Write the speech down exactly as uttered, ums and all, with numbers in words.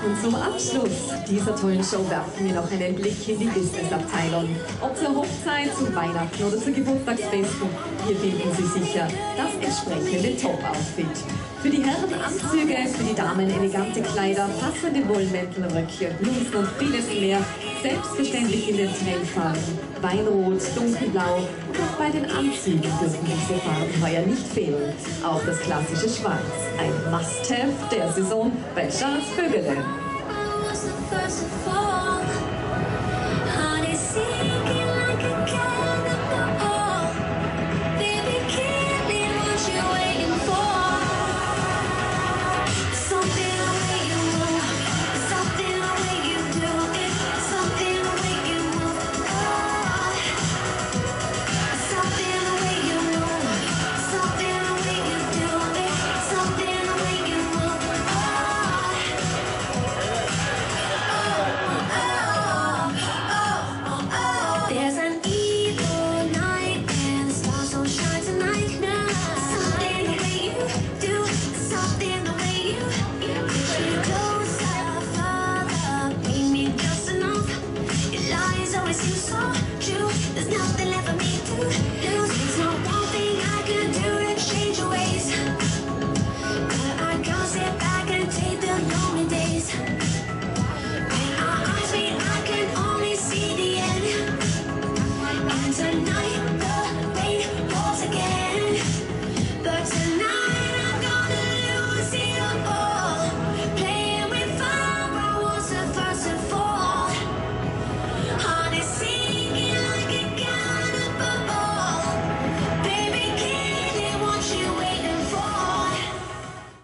Und zum Abschluss dieser tollen Show werfen wir noch einen Blick in die Businessabteilung. Ob zur Hochzeit, zu Weihnachten oder zu Geburtstagsfesten, hier finden Sie sicher das entsprechende Top-Outfit. Für die Herren Anzüge, für die Damen elegante Kleider, passende Wollmäntel, Röcke, Blusen und vieles mehr. Selbstverständlich in den Trendfarben Weinrot, Dunkelblau und auch bei den Anzügen dürfen diese Farben heuer nicht fehlen. Auch das klassische Schwarz, ein Must-Have der Saison bei Charles Vögele. Tonight